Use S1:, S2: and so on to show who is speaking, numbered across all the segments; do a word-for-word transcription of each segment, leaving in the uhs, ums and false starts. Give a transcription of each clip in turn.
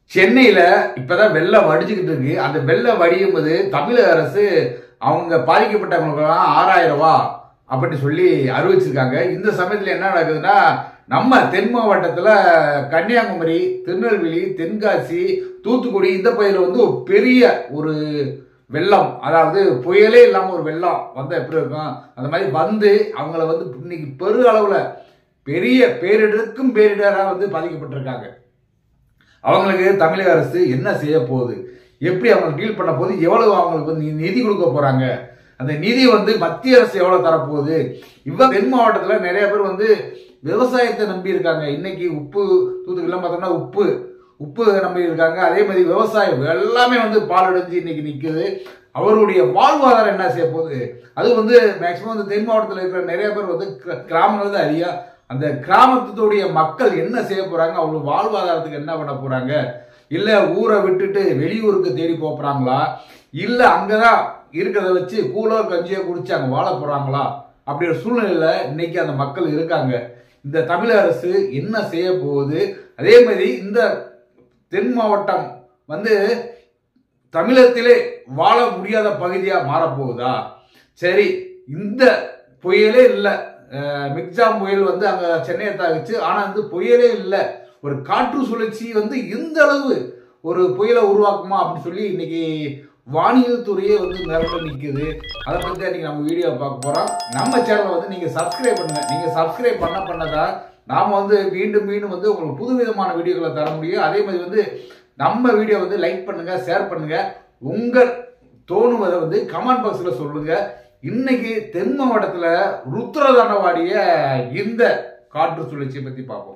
S1: சென்னையில இப்பதான் வெள்ளம் வடிச்சுக்கிட்டு இருக்கு. அந்த வெள்ளம் வடியும் போது தமிழக அரசு அவங்க பாதிக்கப்பட்டவங்களுக்கு ஆறாயிரம் ரூபாய் அப்படி சொல்லி அறிவிச்சிருக்காங்க. இந்த சமயத்துல என்ன நடக்குதுன்னா, நம்ம தென் மாவட்டத்துல கன்னியாகுமரி, திருநெல்வேலி, தென்காசி, தூத்துக்குடி இந்த பகுதியில் வந்து ஒரு பெரிய ஒரு வெள்ளம், அதாவது புயலே இல்லாம ஒரு வெள்ளம் வந்தா எப்படி இருக்கும் அந்த மாதிரி வந்து அவங்கள வந்து இன்னைக்கு பெரு அளவுல பெரிய பேரிடருக்கும் பேரிடராக வந்து பாதிக்கப்பட்டிருக்காங்க. அவங்களுக்கு தமிழக அரசு என்ன செய்ய போகுது, எப்படி அவங்க டீல் பண்ண போகுது, எவ்வளவு அவங்களுக்கு வந்து நிதி கொடுக்க போறாங்க, அந்த நிதி வந்து மத்திய அரசு எவ்வளவு தரப்போகுது. இவங்க தென் மாவட்டத்தில் நிறைய பேர் வந்து விவசாயத்தை நம்பி இருக்காங்க. இன்னைக்கு உப்பு தூத்துக்குடிலாம் பார்த்தோம்னா உப்பு உப்பு நம்பி இருக்காங்க. அதே மாதிரி விவசாயம் எல்லாமே வந்து பாலடைஞ்சு இன்னைக்கு நிற்குது. அவருடைய வாழ்வாதாரம் என்ன செய்ய போகுது, அது வந்து மேக்சிமம் வந்து தென் மாவட்டத்தில் இருக்கிற நிறைய பேர் வந்து கிராமங்கள் தான் அதிகம். அந்த கிராமத்துடைய மக்கள் என்ன செய்ய போறாங்க, அவங்க வாழ்வாதாரத்துக்கு என்ன பண்ண போறாங்க, இல்ல ஊரை விட்டுட்டு வெளியூருக்கு தேடி போறாங்களா, இல்ல அங்கதான் இருக்கிறத வச்சு கூலோ கஞ்சியோ குடிச்சு அங்க வாழ போறாங்களா, அப்படி ஒரு சூழ்நிலையில இன்னைக்கு அந்த மக்கள் இருக்காங்க. இந்த தமிழக அரசு என்ன செய்ய போகுது, அதே மாதிரி இந்த தென் மாவட்டம் வந்து தமிழகத்திலே வாழ முடியாத பகுதியா மாறப்போகுதா? சரி, இந்த புயலே இல்லை, மிக்ஜாம் புயல் வந்து அங்க சென்னையை தாக்குச்சு, ஆனா வந்து புயலே இல்லை, ஒரு காற்று சுழற்சி வந்து இந்த அளவு ஒரு புயலை உருவாக்குமா அப்படின்னு சொல்லி இன்னைக்கு வானியல் துறையே வந்து மிரண்டு நிற்குது. அதை பற்றி இன்னைக்கு நம்ம வீடியோ பார்க்க போறோம். நம்ம சேனலை வந்து நீங்க சப்ஸ்கிரைப் பண்ணுங்க. நீங்க சப்ஸ்கிரைப் பண்ண பண்ணதான் நாம வந்து மீண்டும் மீண்டும் வந்து உங்களுக்கு புது விதமான வீடியோக்களை தர முடியும். அதே மாதிரி வந்து நம்ம வீடியோ வந்து லைக் பண்ணுங்க, ஷேர் பண்ணுங்க, உங்க தோணுவதை வந்து கமெண்ட் பாக்ஸ்ல சொல்லுங்க. இன்னைக்கு தென் மாவட்டத்துல ருத்ரதாண்டவாடிய இந்த காற்று சுழற்சியை பத்தி பார்ப்போம்.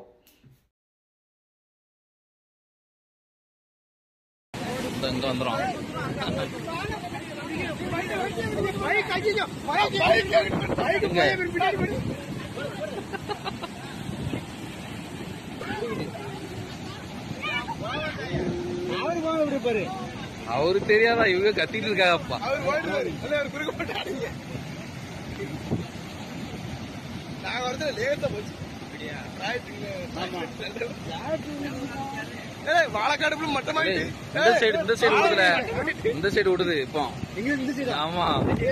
S2: அவரு தெரியாதா, இவங்க கத்திட்டு இருக்காங்கப்பா.
S3: வாழக்காடு மட்டமா
S2: இந்த சைடு இந்த சைடு விடுதுல, இந்த சைடு விடுது இப்போ. ஆமா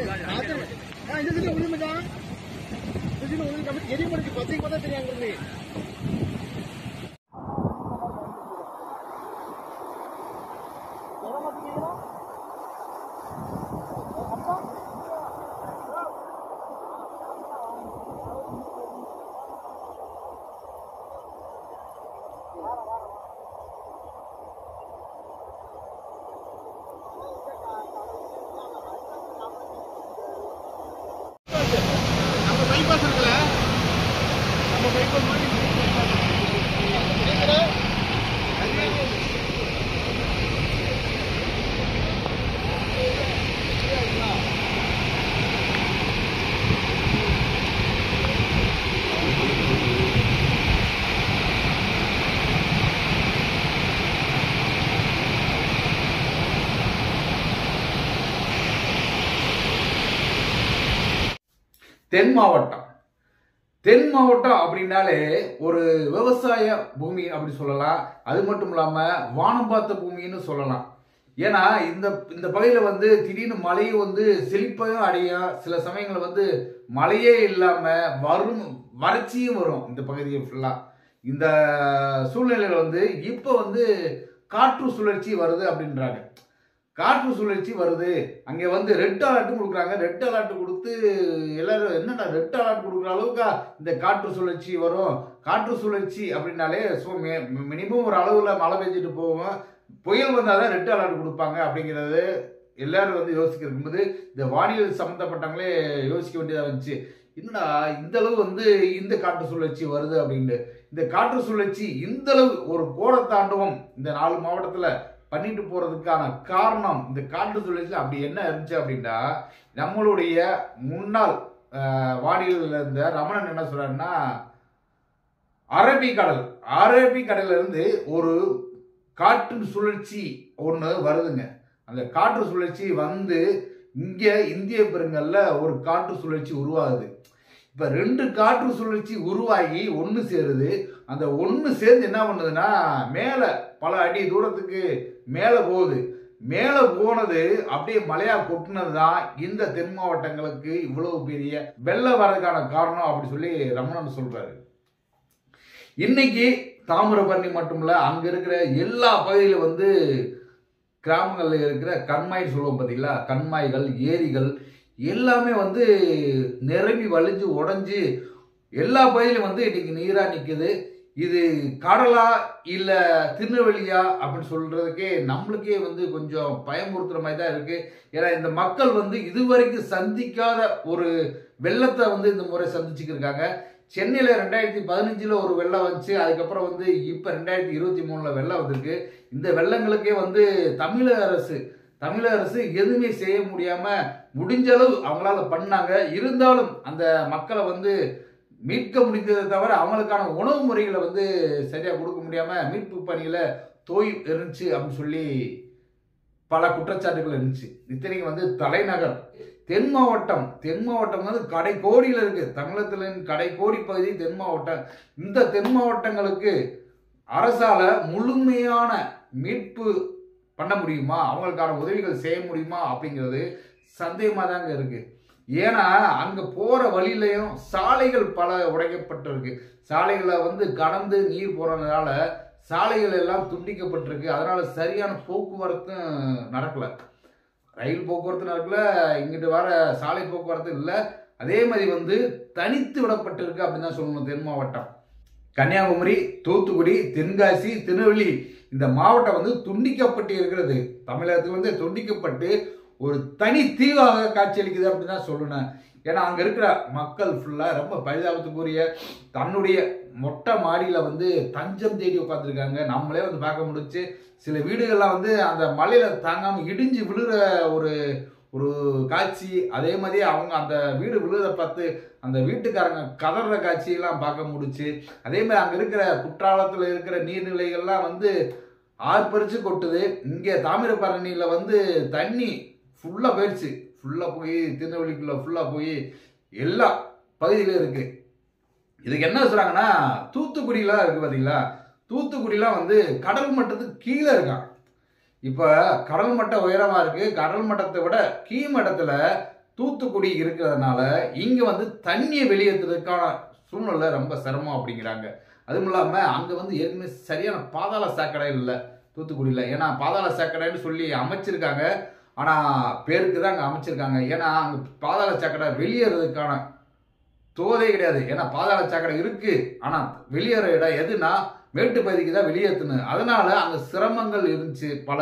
S1: தென் மாவட்டம் தென் மாவட்டம் அப்படின்னாலே ஒரு விவசாய பூமி அப்படி சொல்லலாம். அது மட்டும் இல்லாம வானம் பார்த்த பூமின்னு சொல்லலாம். ஏன்னா இந்த இந்த பகுதியில் வந்து திடீர்னு மழையும் வந்து செழிப்பையும் அடையும், சில சமயங்கள் வந்து மழையே இல்லாம வரும் வறட்சியும் வரும் இந்த பகுதியை ஃபுல்லா. இந்த சூழ்நிலையில வந்து இப்போ வந்து காற்று சுழற்சி வருது அப்படின்றாங்க. காற்று சுழற்சி வருது, அங்கே வந்து ரெட் அலர்ட்டும் கொடுக்குறாங்க. ரெட் அலர்ட் கொடுத்து எல்லாரும் என்னடா ரெட் அலர்ட் கொடுக்குற அளவுக்கு இந்த காற்று சுழற்சி வரும். காற்று சுழற்சி அப்படின்னாலே ஸோ மினிமம் ஒரு அளவில் மழை பெஞ்சிட்டு போகும், புயல் வந்தால் தான் ரெட் அலர்ட் கொடுப்பாங்க அப்படிங்கிறது எல்லாரும் வந்து யோசிக்க இருக்கும்போது இந்த வானியல் சம்மந்தப்பட்டவங்களே யோசிக்க வேண்டியதாக இருந்துச்சு. என்னடா இந்த அளவு வந்து இந்த காற்று சுழற்சி வருது அப்படின்ட்டு. இந்த காற்று சுழற்சி இந்த அளவு ஒரு கோடத்தாண்டவம் இந்த நாலு மாவட்டத்தில் பண்ணிட்டு போறதுக்கான காரணம் இந்த காற்று சுழற்சியில் அப்படி என்ன இருந்துச்சு அப்படின்னா, நம்மளுடைய முன்னாள் வானிலையில் இருந்த ரமணன் என்ன சொல்றாருன்னா, அரபிக்கடல் அரபிக்கடல்ல இருந்து ஒரு காற்று சுழற்சி ஒன்று வருதுங்க. அந்த காற்று சுழற்சி வந்து இங்க இந்திய பெருங்கல்ல ஒரு காற்று சுழற்சி உருவாகுது. இப்ப ரெண்டு காற்று சுழற்சி உருவாகி ஒன்று சேருது. அந்த ஒன்று சேர்ந்து என்ன பண்ணுதுன்னா மேல பல அடி தூரத்துக்கு மேலே போகுது. மேலே போனது அப்படியே மழையா கொட்டினது தான் இந்த தென் மாவட்டங்களுக்கு இவ்வளவு பெரிய வெள்ளம் வர்றதுக்கான காரணம் அப்படி சொல்லி ரமணன் சொல்றாரு. இன்னைக்கு தாமிரபரணி மட்டும் இல்ல, அங்க இருக்கிற எல்லா பகுதியிலும் வந்து கிராமங்களில் இருக்கிற கண்மாய் சொல்லுவோம் பார்த்தீங்களா, கண்மாய்கள், ஏரிகள் எல்லாமே வந்து நிரம்பி வலிஞ்சு உடஞ்சி எல்லா பகுதியிலும் வந்து இன்னைக்கு நீரா நிற்குது. இது கடலா இல்ல திருநெல்வேலியா அப்படின்னு சொல்றதுக்கே நம்மளுக்கே வந்து கொஞ்சம் பயமுறுத்துற மாதிரி தான் இருக்கு. ஏன்னா இந்த மக்கள் வந்து இதுவரைக்கும் சந்திக்காத ஒரு வெள்ளத்தை வந்து இந்த முறை சந்திச்சுக்கிருக்காங்க. சென்னையில ரெண்டாயிரத்தி பதினஞ்சுல ஒரு வெள்ளம் வந்துச்சு. அதுக்கப்புறம் வந்து இப்ப ரெண்டாயிரத்தி இருபத்தி மூணுல வெள்ளம் வந்திருக்கு. இந்த வெள்ளங்களுக்கே வந்து தமிழக அரசு தமிழக அரசு எதுவுமே செய்ய முடியாம முடிஞ்ச அளவு அவங்களால பண்ணாங்க. இருந்தாலும் அந்த மக்களை வந்து மீட்க முடிந்ததை தவிர அவங்களுக்கான உணவு முறைகளை வந்து சரியா கொடுக்க முடியாம மீட்பு பணியில தோய் இருந்துச்சு அப்படின்னு சொல்லி பல குற்றச்சாட்டுகள் இருந்துச்சு. இத்தனைக்கு வந்து தலைநகர் தென் மாவட்டம் தென் மாவட்டம் வந்து கடைக்கோடியில் இருக்கு. தமிழகத்தின் கடைக்கோடி பகுதி தென் மாவட்டம். இந்த தென் மாவட்டங்களுக்கு அரசால முழுமையான மீட்பு பண்ண முடியுமா, அவங்களுக்கான உதவிகள் செய்ய முடியுமா அப்படிங்கிறது சந்தேகமா தாங்க இருக்கு. ஏன்னா அங்க போற வழியிலையும் சாலைகள் பல உடைக்கப்பட்டிருக்கு. சாலைகளை வந்து கடந்து நீர் போறதுனால சாலைகள் எல்லாம் துண்டிக்கப்பட்டிருக்கு. அதனால சரியான போக்குவரத்தும் நடக்கல. ரயில் போக்குவரத்து நடக்கல, இங்கிட்டு வர சாலை போக்குவரத்து இல்லை. அதே மாதிரி வந்து தனித்து விடப்பட்டிருக்கு அப்படின்னு தான் சொல்லணும். தென் மாவட்டம் கன்னியாகுமரி, தூத்துக்குடி, தென்காசி, திருநெல்வேலி இந்த மாவட்டம் வந்து துண்டிக்கப்பட்டு இருக்கிறது. தமிழகத்தில் வந்து துண்டிக்கப்பட்டு ஒரு தனி தீவாக காட்சியளிக்குது அப்படின்னு தான் சொல்லணும். ஏன்னா அங்க இருக்கிற மக்கள் ஃபுல்லா ரொம்ப பரிதாபத்துக்குரிய தன்னுடைய மொட்டை மாடியில வந்து தஞ்சம் தேடி உட்காந்துருக்காங்க. நம்மளே வந்து பார்க்க முடிச்சு. சில வீடுகள்லாம் வந்து அந்த மலையில தாங்காம இடிஞ்சு விழுற ஒரு ஒரு காட்சி. அதே மாதிரி அவங்க அந்த வீடு விழுறத பார்த்து அந்த வீட்டுக்காரங்க கதற காட்சியெல்லாம் பார்க்க முடிச்சு. அதே மாதிரி அங்க இருக்கிற குற்றாலத்துல இருக்கிற நீர்நிலைகள்லாம் வந்து ஆர்ப்பரிச்சு கொட்டுது. இங்க தாமிரபரணியில வந்து தண்ணி ஃபுல்லா போயிடுச்சு. ஃபுல்லா போய் திருநெல்வேலிக்குள்ள ஃபுல்லா போய் எல்லா பகுதியிலும் இருக்கு. இதுக்கு என்ன சொல்றாங்கன்னா, தூத்துக்குடியெல்லாம் இருக்கு பாத்தீங்களா, தூத்துக்குடியெல்லாம் வந்து கடல் மட்டத்துக்கு கீழே இருக்கான். இப்ப கடல் மட்டம் உயரமா இருக்கு. கடல் மட்டத்தை விட கீழ்மட்டத்துல தூத்துக்குடி இருக்கிறதுனால இங்க வந்து தண்ணியை வெளியேற்றுறதுக்கான சூழ்நிலை ரொம்ப சிரமம் அப்படிங்கிறாங்க. அதுவும் இல்லாம அங்க வந்து ஏற்கனவே சரியான பாதாள சாக்கடை இல்லை தூத்துக்குடியில. ஏன்னா பாதாள சாக்கடைன்னு சொல்லி அமைச்சிருக்காங்க, ஆனா பேருக்கு தான் அங்க அமைச்சிருக்காங்க. ஏன்னா அங்க பாதாள சாக்கடை வெளியேறதுக்கான தோதே கிடையாது. ஏன்னா பாதாள சாக்கடை இருக்கு, ஆனா வெளியேற இடம் எதுனா மேட்டு பகுதிக்கு தான் வெளியேற்றணும். அதனால அங்க சிரமங்கள் இருந்துச்சு. பல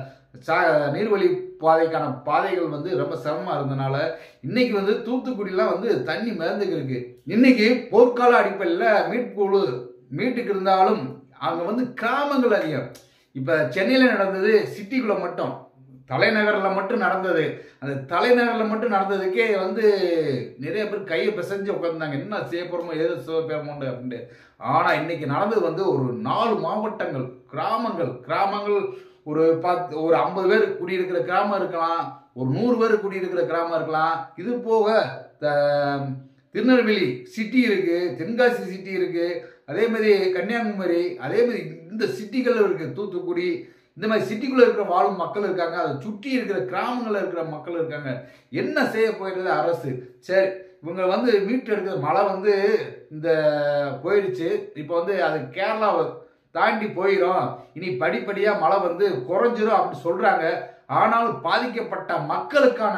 S1: சா நீர்வழி பாதைக்கான பாதைகள் வந்து ரொம்ப சிரமமா இருந்தனால இன்னைக்கு வந்து தூத்துக்குடியெல்லாம் வந்து தண்ணி மிதந்துக்கு இருக்கு. இன்னைக்கு போர்க்கால அடிப்படையில் மீட்புழு மீட்டுக்கு இருந்தாலும் அங்க வந்து கிராமங்கள் அதிகம். இப்ப சென்னையில நடந்தது சிட்டிக்குள்ள மட்டும், தலைநகர்ல மட்டும் நடந்தது. அந்த தலைநகர்ல மட்டும் நடந்ததுக்கே வந்து நிறைய பேர் கையை பிசைஞ்சு உட்காந்துருந்தாங்க, என்ன செய்ய போறோமோ ஏதோ சிவபெருமோண்டு அப்படின்ட்டு. ஆனா இன்னைக்கு நடந்தது வந்து ஒரு நாலு மாவட்டங்கள், கிராமங்கள் கிராமங்கள் ஒரு பத்து ஒரு ஐம்பது பேர் குடியிருக்கிற கிராமம் இருக்கலாம், ஒரு நூறு பேர் குடியிருக்கிற கிராமம் இருக்கலாம். இது போக திருநெல்வேலி சிட்டி இருக்கு, தென்காசி சிட்டி இருக்கு, அதே மாதிரி கன்னியாகுமரி, அதே மாதிரி இந்த சிட்டிகள் இருக்கு, தூத்துக்குடி, இந்த மாதிரி சிட்டிக்குள்ள இருக்கிற வாழும் மக்கள் இருக்காங்க. அதை சுற்றி இருக்கிற கிராமங்களில் இருக்கிற மக்கள் இருக்காங்க. என்ன செய்ய போயிடுறது அரசு? சரி, இவங்க வந்து மீட்டு எடுக்கிற மழை வந்து இந்த போயிடுச்சு. இப்போ வந்து அது கேரளாவை தாண்டி போயிடும், இனி படிப்படியா மழை வந்து குறைஞ்சிரும் அப்படின்னு சொல்றாங்க. ஆனாலும் பாதிக்கப்பட்ட மக்களுக்கான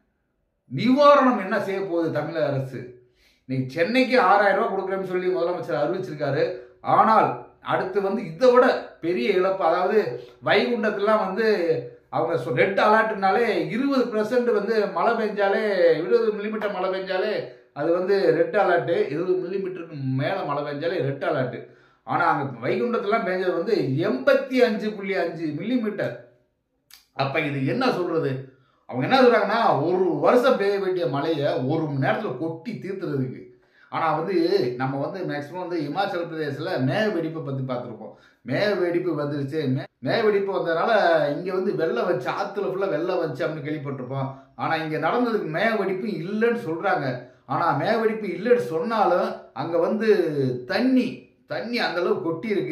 S1: நிவாரணம் என்ன செய்ய போகுது தமிழக அரசு? இன்னைக்கு சென்னைக்கு ஆறாயிரம் ரூபாய் கொடுக்குறேன்னு சொல்லி முதலமைச்சர் அறிவிச்சிருக்காரு. ஆனால் அடுத்து வந்து இதை விட பெரிய இழப்பு, அதாவது வைகுண்டத்துலாம் வந்து அவங்க ரெட் அலர்ட்னாலே இருபது பெர்சன்ட் வந்து மழை பெஞ்சாலே, இருபது மில்லிமீட்டர் மழை பெஞ்சாலே அது வந்து ரெட் அலர்ட், இருபது மில்லிமீட்டருக்கு மேல மழை பெஞ்சாலே ரெட் அலர்ட். ஆனா அங்க வைகுண்டத்துலாம் பெஞ்சது வந்து எண்பத்தி அஞ்சு புள்ளி அஞ்சு மில்லிமீட்டர். அப்ப இது என்ன சொல்றது? அவங்க என்ன சொல்றாங்கன்னா, ஒரு வருஷம் பெய்ய வேண்டிய மழையை ஒரு மணி நேரத்துல கொட்டி தீர்த்துறதுக்கு. ஆனா வந்து நம்ம வந்து மேக்சிமம் வந்து இமாச்சல பிரதேசல மேக வெடிப்பை பத்தி பார்த்துருப்போம். மேக வெடிப்பு வந்துருச்சு, மேக வெடிப்பு வந்ததுனால இங்க வந்து வெள்ளம் வச்சு, ஆத்துல ஃபுல்லா வெள்ளம் வச்சு அப்படின்னு கேள்விப்பட்டிருப்போம். ஆனா இங்க நடந்ததுக்கு மேக வெடிப்பு இல்லைன்னு சொல்றாங்க. ஆனா மேக வெடிப்பு இல்லைன்னு சொன்னாலும் அங்க வந்து தண்ணி தண்ணி அந்த அளவு கொட்டி இருக்கு.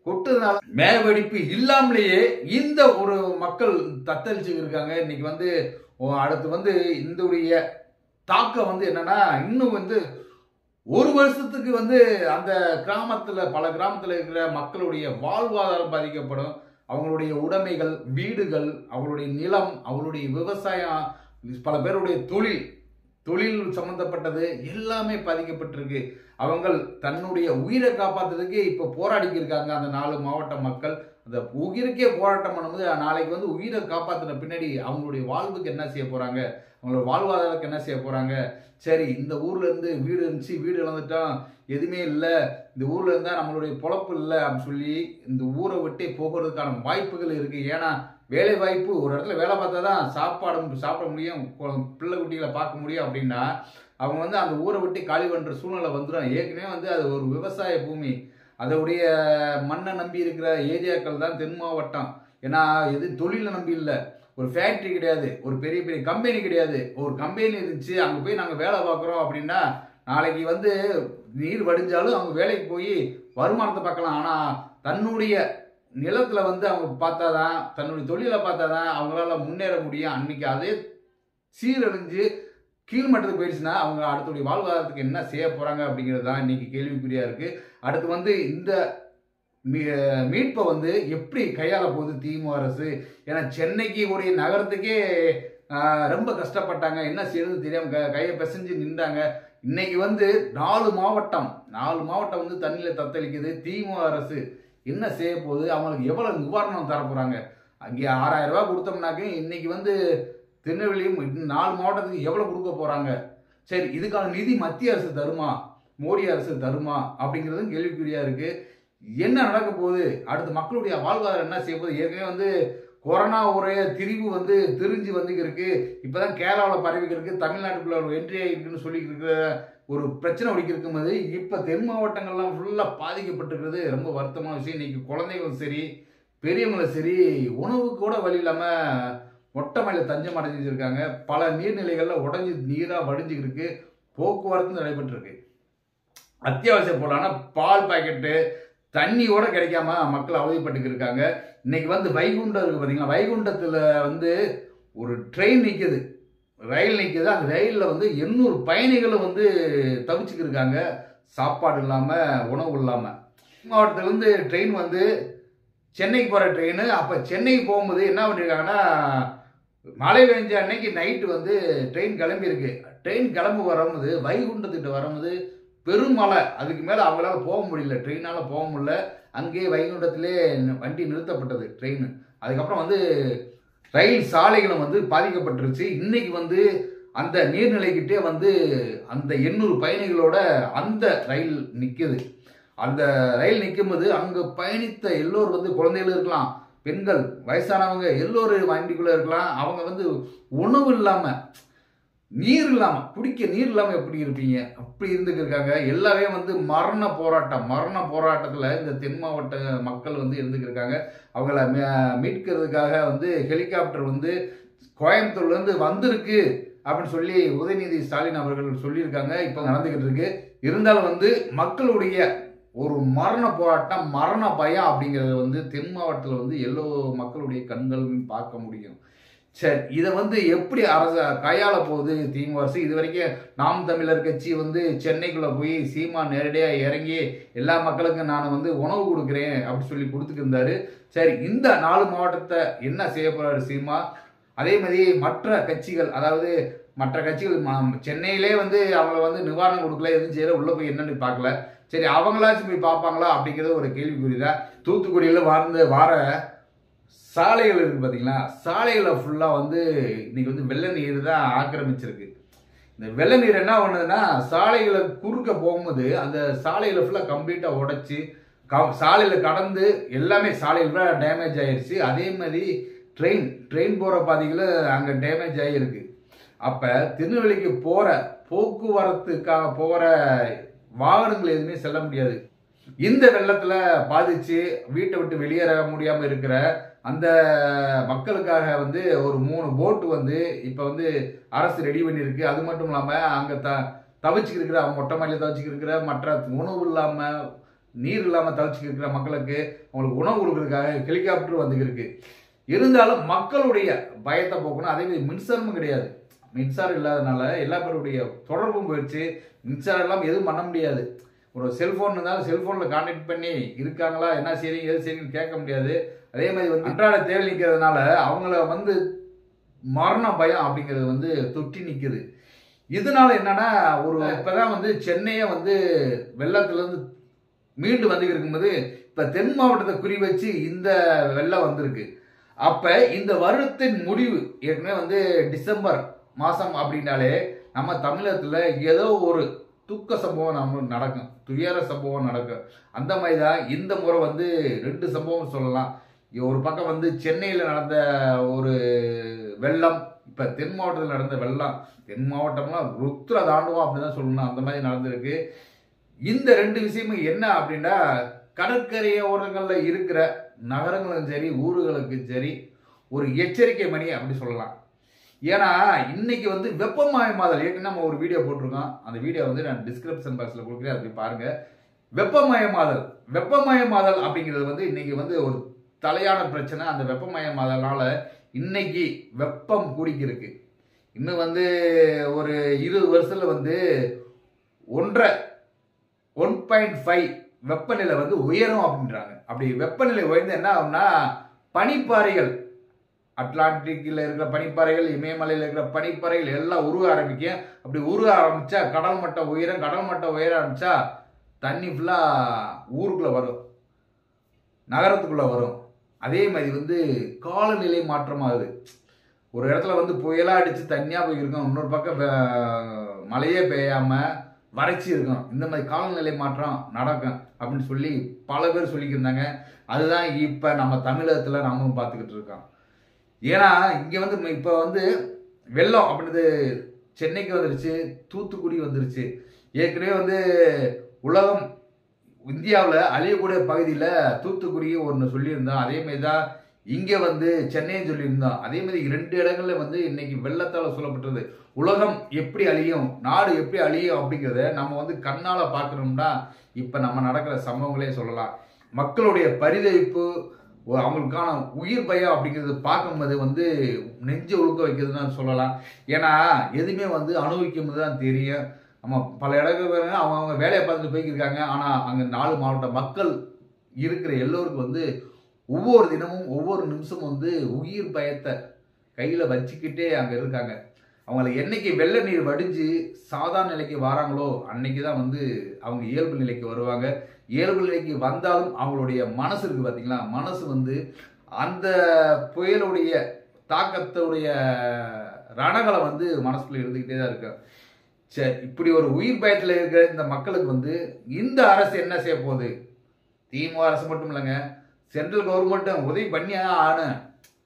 S1: கொட்டுறதுனால மேக வெடிப்பு இல்லாமலேயே இந்த ஒரு மக்கள் தத்தளிச்சு இருக்காங்க. இன்னைக்கு வந்து அடுத்து வந்து இந்த தாக்கம் வந்து என்னன்னா இன்னும் வந்து ஒரு வருஷத்துக்கு வந்து அந்த கிராமத்துல பல கிராமத்துல இருக்கிற மக்களுடைய வாழ்வாதாரம் பாதிக்கப்படும். அவங்களுடைய உடைமைகள், வீடுகள், அவங்களுடைய நிலம், அவங்களுடைய விவசாயம், பல பேருடைய தொழில் தொழில் சம்பந்தப்பட்டது எல்லாமே பாதிக்கப்பட்டிருக்கு. அவங்க தன்னுடைய உயிரை காப்பாற்றுறதுக்கு இப்போ போராடிக்கு இருக்காங்க. அந்த நாலு மாவட்ட மக்கள் அந்த உயிருக்கே போராட்டம் பண்ணும்போது நாளைக்கு வந்து உயிரை காப்பாற்றின பின்னாடி அவங்களுடைய வாழ்வுக்கு என்ன செய்ய போறாங்க, அவங்களோட வாழ்வாதாரத்துக்கு என்ன செய்ய போறாங்க. சரி, இந்த ஊர்ல இருந்து வீடு இருந்துச்சு, வீடு இழந்துட்டோம், எதுவுமே இல்லை, இந்த ஊர்ல இருந்தா நம்மளுடைய பொழப்பு இல்லை அப்படின்னு சொல்லி இந்த ஊரை விட்டே போகிறதுக்கான வாய்ப்புகள் இருக்கு. ஏன்னா வேலை வாய்ப்பு, ஒரு இடத்துல வேலை பார்த்தா தான் சாப்பாடு சாப்பிட முடியும், பிள்ளை குட்டிகளை பார்க்க முடியும். அப்படின்னா அவங்க வந்து அந்த ஊரை விட்டு காலி பண்ற சூழ்நிலை வந்துடும். ஏற்கனவே வந்து அது ஒரு விவசாய பூமி, அதோடைய மண்ணை நம்பி இருக்கிற ஏரியாக்கள் தான் தென் மாவட்டம். ஏன்னா எது தொழிலை நம்பி இல்லை, ஒரு ஃபேக்டரி கிடையாது, ஒரு பெரிய பெரிய கம்பெனி கிடையாது. ஒரு கம்பெனி இருந்துச்சு, அங்கே போய் நாங்கள் வேலை பார்க்குறோம் அப்படின்னா நாளைக்கு வந்து நீர் வடிஞ்சாலும் அவங்க வேலைக்கு போய் வருமானத்தை பார்க்கலாம். ஆனால் தன்னுடைய நிலத்துல வந்து அவங்க பார்த்தாதான், தன்னுடைய தொழிலை பார்த்தாதான் அவங்களால முன்னேற முடியும். அன்னைக்கு அதே சீரழிஞ்சு கீழ்மட்டத்துக்கு போயிடுச்சுன்னா அவங்க அடுத்துடைய வாழ்வாதாரத்துக்கு என்ன செய்ய போறாங்க அப்படிங்கிறது தான் இன்னைக்கு கேள்விக்குறியா இருக்கு. அடுத்து வந்து இந்த மீட்பை வந்து எப்படி கையாள போகுது திமுக அரசு? ஏன்னா சென்னைக்கு ஒரு நகரத்துக்கே ரொம்ப கஷ்டப்பட்டாங்க, என்ன செய்யறது தெரியாம கையை பிசைஞ்சு நின்றாங்க. இன்னைக்கு வந்து நாலு மாவட்டம் நாலு மாவட்டம் வந்து தண்ணியில தத்தளிக்குது. திமுக அரசு என்ன செய்ய போகுது? அவங்களுக்கு எவ்வளவு நிவாரணம் தர போறாங்க? அங்கே ஆறாயிரம் ரூபாய் கொடுத்தோம்னாக்க இன்னைக்கு வந்து திருநெல்வேலியும் நாலு மாவட்டத்துக்கு எவ்வளவு கொடுக்க போறாங்க? சரி, இதுக்கான நிதி மத்திய அரசு தருமா, மோடி அரசு தருமா அப்படிங்கிறதும் கேள்விக்குறியா இருக்கு. என்ன நடக்க போகுது? அடுத்து மக்களுடைய வாழ்வாதாரம் என்ன செய்ய போகுது? ஏற்கனவே வந்து கொரோனா உடைய திரிவு வந்து திரிஞ்சு வந்து இருக்கு, இப்பதான் கேரளாவில் பரவி இருக்கு, தமிழ்நாட்டுக்குள்ள என்ட்ரி ஆகிருக்குன்னு சொல்லி இருக்கிற ஒரு பிரச்சனை ஒழிக்க இருக்கும்போது இப்ப தென் மாவட்டங்கள்லாம் ஃபுல்லா பாதிக்கப்பட்டிருக்கிறது ரொம்ப வருத்தமான விஷயம். இன்னைக்கு குழந்தைகளும் சரி பெரியவங்களும் சரி உணவு கூட வழி இல்லாம மொட்டை மலையில தஞ்சம் அடைஞ்சிட்டு இருக்காங்க. பல நீர்நிலைகள்ல உடஞ்சி நீரா வடிஞ்சுக்கிட்டு இருக்கு, போக்குவரத்து நடைபெற்று இருக்கு. அத்தியாவசிய பொருளான பால் பாக்கெட்டு தண்ணியோட கிடைக்காம மக்கள் அவதிப்பட்டு இருக்காங்க. இன்னைக்கு வந்து வைகுண்டம் இருக்கு பாத்தீங்களா, வைகுண்டத்துல வந்து ஒரு ட்ரெயின் நிக்குது, ரயில் நிற்குது. அந்த ரயிலில் வந்து எண்ணூறு பயணிகளும் வந்து தவிச்சுக்கு இருக்காங்க, சாப்பாடு இல்லாமல் உணவு இல்லாமல். மாவட்டத்திலேருந்து ட்ரெயின் வந்து சென்னைக்கு போகிற ட்ரெயின். அப்போ சென்னைக்கு போகும்போது என்ன பண்ணியிருக்காங்கன்னா, மழை பெஞ்ச அன்னைக்கு நைட்டு வந்து ட்ரெயின் கிளம்பியிருக்கு. ட்ரெயின் கிளம்பி வரும்போது வைகுண்டத்திட்ட வரும்போது பெருமழை, அதுக்கு மேலே அவங்களால போக முடியல, ட்ரெயினால் போக முடியல. அங்கேயே வைகுண்டத்திலே வண்டி நிறுத்தப்பட்டது ட்ரெயின். அதுக்கப்புறம் வந்து ரயில் சாலைகளும் வந்து பாதிக்கப்பட்டுருச்சு. இன்னைக்கு வந்து அந்த நீர்நிலைக்கிட்டே வந்து அந்த எண்ணூறு பயணிகளோட அந்த ரயில் நிற்குது. அந்த ரயில் நிற்கும் போது அங்கே பயணித்த எல்லோரும் வந்து குழந்தைகள் இருக்கலாம், பெண்கள், வயசானவங்க எல்லோரும் வண்டிக்குள்ள இருக்கலாம். அவங்க வந்து உணவு இல்லாமல், நீர் இல்லாமல், குடிக்க நீர் இல்லாமல் எப்படி இருப்பீங்க? அப்படி இருந்துக்கு இருக்காங்க. எல்லாமே வந்து மரண போராட்டம் மரண போராட்டத்தில் இந்த தென் மாவட்ட மக்கள் வந்து இருந்துக்கு இருக்காங்க. அவங்கள மீட்கிறதுக்காக வந்து ஹெலிகாப்டர் வந்து கோயம்புத்தூர்லேருந்து வந்திருக்கு அப்படின்னு சொல்லி உதயநிதி ஸ்டாலின் அவர்கள் சொல்லியிருக்காங்க. இப்போ நடந்துகிட்டு இருக்கு. இருந்தாலும் வந்து மக்களுடைய ஒரு மரண போராட்டம், மரண பயம் அப்படிங்கிறத வந்து தென் மாவட்டத்தில் வந்து எல்லோ மக்களுடைய கண்களும் பார்க்க முடியும். சரி, இதை வந்து எப்படி அரசு கையாள போகுது திமுக அரசு? இது வரைக்கும் நாம் தமிழர் கட்சி வந்து சென்னைக்குள்ள போய் சீமா நேரடியாக இறங்கி எல்லா மக்களுக்கும் நான் வந்து உணவு கொடுக்குறேன் அப்படின்னு சொல்லி கொடுத்துட்டு இருந்தாரு. சரி, இந்த நாலு மாவட்டத்தை என்ன செய்ய போறாரு சீமா? அதே மாதிரி மற்ற கட்சிகள், அதாவது மற்ற கட்சிகள் சென்னையிலே வந்து அவங்கள வந்து நிவாரணம் கொடுக்கல, எதுவும் செய்யல, உள்ள போய் என்னன்னு பார்க்கல. சரி, அவங்களாச்சும் போய் பார்ப்பாங்களா அப்படிங்கிறது ஒரு கேள்விக்குறிதான். தூத்துக்குடியில் வாழ்ந்து வார சாலைகள் இருக்கு பார்த்தீங்களா, சாலைகளை ஃபுல்லாக வந்து இன்னைக்கு வந்து வெள்ள நீர் தான் ஆக்கிரமிச்சிருக்கு. இந்த வெள்ள நீர் என்ன பண்ணுதுன்னா, சாலைகளை குறுக்க போகும்போது அந்த சாலைகளை ஃபுல்லாக கம்ப்ளீட்டாக உடைச்சி சாலையில் கடந்து எல்லாமே சாலையில் டேமேஜ் ஆயிடுச்சு. அதே மாதிரி ட்ரெயின் ட்ரெயின் போகிற பாதைகளை அங்கே டேமேஜ் ஆகியிருக்கு. அப்போ திருநெல்வேலிக்கு போகிற போக்குவரத்துக்காக போகிற வாகனங்கள் எதுவுமே செல்ல முடியாது. இந்த வெள்ளத்தில் பாதிச்சு வீட்டை விட்டு வெளியேற முடியாமல் இருக்கிற அந்த மக்களுக்காக வந்து ஒரு மூணு போட்டு வந்து இப்போ வந்து அரசு ரெடி பண்ணியிருக்கு. அது மட்டும் இல்லாமல் அங்கே த தவிச்சுக்கு இருக்கிற, அவங்க மொட்டை மாடியில் தவிச்சுக்கு இருக்கிற, மற்ற உணவு இல்லாமல் நீர் இல்லாமல் தவிச்சுக்கு இருக்கிற மக்களுக்கு அவங்களுக்கு உணவு கொடுக்கறதுக்காக ஹெலிகாப்டர் வந்து இருக்கு. இருந்தாலும் மக்களுடைய பயத்தை போக்கணும். அதே மாதிரி மின்சாரமும் கிடையாது. மின்சாரம் இல்லாதனால எல்லா பேருடைய தொடர்பும் போயிடுச்சு. மின்சாரம் இல்லாமல் எதுவும் பண்ண முடியாது. ஒரு செல்ஃபோன் இருந்தாலும் செல்ஃபோனில் கான்டாக்ட் பண்ணி இருக்காங்களா, என்ன செய்றீங்க எது செய்றீங்கன்னு கேட்க முடியாது. அதே மாதிரி வந்து அன்றாட தேவை நிற்கிறதுனால அவங்கள வந்து மரண பயம் அப்படிங்கிறது வந்து தொட்டி நிற்குது. இதனால என்னன்னா, ஒரு இப்பதான் வந்து சென்னையை வந்து வெள்ளத்திலிருந்து மீண்டு வந்து இருக்கும்போது இப்ப தென் மாவட்டத்தை குறி வச்சு இந்த வெள்ளம் வந்திருக்கு. அப்ப இந்த வருடத்தின் முடிவு ஏற்கனவே வந்து டிசம்பர் மாசம் அப்படின்னாலே நம்ம தமிழகத்துல ஏதோ ஒரு துக்க சம்பவம் நம்ம நடக்கும், துயர சம்பவம் நடக்கும். அந்த மாதிரி தான் இந்த முறை வந்து ரெண்டு சம்பவம் சொல்லலாம். ஒரு பக்கம் வந்து சென்னையில் நடந்த ஒரு வெள்ளம், இப்ப தென் மாவட்டத்தில் நடந்த வெள்ளம். தென் மாவட்டம்லாம் ருத்ர தாண்டுவோம் அப்படின்னு தான் சொல்லணும், அந்த மாதிரி நடந்திருக்கு. இந்த ரெண்டு விஷயமும் என்ன அப்படின்னா, கடற்கரையோரங்களில் இருக்கிற நகரங்களுக்கும் சரி ஊர்களுக்கும் சரி ஒரு எச்சரிக்கை மணி அப்படி சொல்லலாம். ஏன்னா இன்னைக்கு வந்து வெப்பமயமாதல், ஏற்கனவே நம்ம ஒரு வீடியோ போட்டிருக்கோம். அந்த வீடியோ வந்து நான் டிஸ்கிரிப்ஷன் பாக்ஸில் கொடுக்குறேன், அதை பாருங்க. வெப்பமயமாதல் வெப்பமயமாதல் அப்படிங்கிறது வந்து இன்னைக்கு வந்து ஒரு தலையான பிரச்சனை. அந்த வெப்பமயமாதல்னால இன்னைக்கு வெப்பம் கூடிக்கிருக்கு. இன்னும் வந்து ஒரு இருபது வருஷத்துல வந்து ஒன்றரை ஒன் பாயிண்ட் ஃபைவ் வெப்பநிலை வந்து உயரும் அப்படின்றாங்க. அப்படி வெப்பநிலை உயர்ந்து என்ன ஆகும்னா, பனிப்பாறைகள், அட்லாண்டிக்கில் இருக்கிற பனிப்பாறைகள், இமயமலையில் இருக்கிற பனிப்பாறைகள் எல்லாம் உருக ஆரம்பிக்கும். அப்படி உருக ஆரம்பிச்சா கடல் மட்டம் உயரம், கடல் மட்டம் உயர ஆரம்பிச்சா தண்ணி ஃபுல்லா ஊருக்குள்ள வரும், நகரத்துக்குள்ள வரும். அதே மாதிரி வந்து காலநிலை மாற்றமாகுது. ஒரு இடத்துல வந்து புயலா அடிச்சு தண்ணியா போயிருக்கும், இன்னொரு பக்கம் மழையே பெய்யாம வறட்சி இருக்கும். இந்த மாதிரி காலநிலை மாற்றம் நடக்கும் அப்படின்னு சொல்லி பல பேர் சொல்லிக்கிருந்தாங்க. அதுதான் இப்ப நம்ம தமிழகத்துல நாமும் பார்த்துக்கிட்டு இருக்கோம். ஏன்னா இங்க வந்து இப்ப வந்து வெள்ளம் அப்படின்றது சென்னைக்கு வந்துருச்சு, தூத்துக்குடி வந்துருச்சு. ஏற்கனவே வந்து உலகம் இந்தியாவில் அழியக்கூடிய பகுதியில் தூத்துக்குடியும் ஒன்று சொல்லியிருந்தோம். அதே மாதிரி தான் இங்கே வந்து சென்னையும் சொல்லியிருந்தோம். அதே மாதிரி ரெண்டு இடங்கள்ல வந்து இன்னைக்கு வெள்ளத்தால் சொல்லப்பட்டது. உலகம் எப்படி அழியும், நாடு எப்படி அழியும் அப்படிங்கிறத நம்ம வந்து கண்ணால் பார்க்கணும்னா இப்போ நம்ம நடக்கிற சம்பவங்களே சொல்லலாம். மக்களுடைய பரிதவிப்பு, அவங்களுக்கான உயிர் பயம் அப்படிங்கிறது பார்க்கும்போது வந்து நெஞ்சு உழுக்க வைக்கிறதுன்னு சொல்லலாம். ஏன்னா எதுவுமே வந்து அனுபவிக்கும் போது தான் தெரியும். நம்ம பல இடங்கள் அவங்க அவங்க வேலையை பார்த்துட்டு போய்க்கிருக்காங்க. ஆனால் அங்கே நாலு மாவட்ட மக்கள் இருக்கிற எல்லோருக்கும் வந்து ஒவ்வொரு தினமும் ஒவ்வொரு நிமிஷமும் வந்து உயிர் பயத்தை கையில் வச்சுக்கிட்டே அங்கே இருக்காங்க. அவங்கள என்னைக்கு வெள்ள நீர் வடிஞ்சு சாதாரண நிலைக்கு வராங்களோ அன்னைக்கு தான் வந்து அவங்க இயல்பு நிலைக்கு வருவாங்க. இயல்பு நிலைக்கு வந்தாலும் அவங்களுடைய மனசு இருக்கு பார்த்தீங்களா, மனசு வந்து அந்த புயலுடைய தாக்கத்துடைய ரணங்களை வந்து மனசுக்குள்ள இருந்துக்கிட்டே தான் இருக்கு. சரி, இப்படி ஒரு உயிர் பயத்தில் இருக்கிற இந்த மக்களுக்கு வந்து இந்த அரசு என்ன செய்ய போகுது? திமுக அரசு மட்டும் இல்லைங்க, சென்ட்ரல் கவர்மெண்ட்டும் உதவி பண்ணியாதான் ஆகணும்.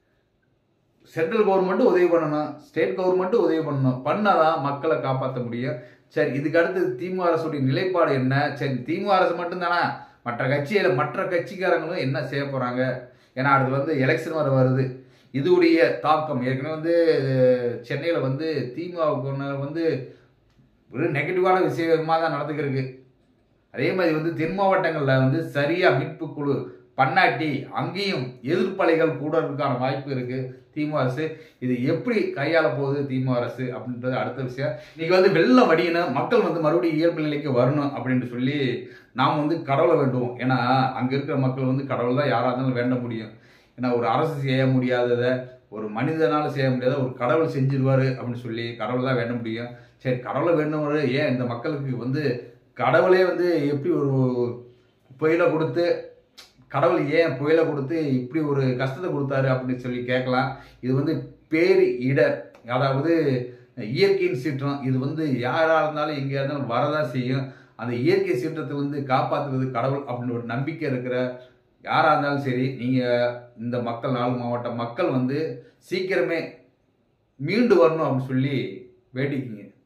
S1: சென்ட்ரல் கவர்மெண்ட்டும் உதவி பண்ணணும், ஸ்டேட் கவர்மெண்ட்டும் உதவி பண்ணணும். பண்ணாதான் மக்களை காப்பாற்ற முடியும். சரி, இதுக்கு அடுத்து திமுக அரசுடைய நிலைப்பாடு என்ன? சரி, திமுக அரசு மட்டும் தானே, மற்ற கட்சியில மற்ற கட்சிக்காரங்களும் என்ன செய்ய போறாங்க? ஏன்னா அடுத்து வந்து எலெக்ஷன் வர வருது. இதுடைய தாக்கம் ஏற்கனவே வந்து சென்னையில் வந்து திமுக வந்து ஒரு நெகட்டிவான விஷயமா தான் நடந்துக்கிருக்கு. அதே மாதிரி வந்து தென் மாவட்டங்களில் வந்து சரியா மீட்பு குழு பண்ணாட்டி அங்கேயும் எதிர்ப்பலைகள் கூட இருக்கான வாய்ப்பு இருக்கு திமுக அரசு. இது எப்படி கையாள போகுது திமுக அரசு அப்படின்றது அடுத்த விஷயம். இன்னைக்கு வந்து வெள்ளம் வடியணும், மக்கள் வந்து மறுபடியும் இயல்பு நிலைக்கு வரணும் அப்படின்னு சொல்லி நாம் வந்து கடவுளை வேண்டுவோம். ஏன்னா அங்கே இருக்கிற மக்கள் வந்து கடவுள் தான் யாராக இருந்தாலும் வேண்ட முடியும். ஏன்னா ஒரு அரசு செய்ய முடியாததை ஒரு மனிதனால செய்ய முடியாத ஒரு கடவுள் செஞ்சிருவாரு அப்படின்னு சொல்லி கடவுள் தான் வேண்ட முடியும். சரி, கடவுளை வேண்டும்னு ஏன் இந்த மக்களுக்கு வந்து கடவுளே வந்து எப்படி ஒரு புயலை கொடுத்து, கடவுள் ஏன் புயலை கொடுத்து இப்படி ஒரு கஷ்டத்தை கொடுத்தாரு அப்படின்னு சொல்லி கேட்கலாம். இது வந்து பேர் இடர், அதாவது இயற்கையின் சீற்றம். இது வந்து யாராக இருந்தாலும் எங்கேயா இருந்தாலும் வரதான் செய்யும். அந்த இயற்கை சீற்றத்தை வந்து காப்பாற்றுறது கடவுள் அப்படின்னு ஒரு நம்பிக்கை இருக்கிற யாராக இருந்தாலும் சரி, நீங்கள் இந்த மக்கள் நாலு மாவட்ட மக்கள் வந்து சீக்கிரமே மீண்டு வரணும் அப்படின்னு சொல்லி வேண்டிக்கிங்க.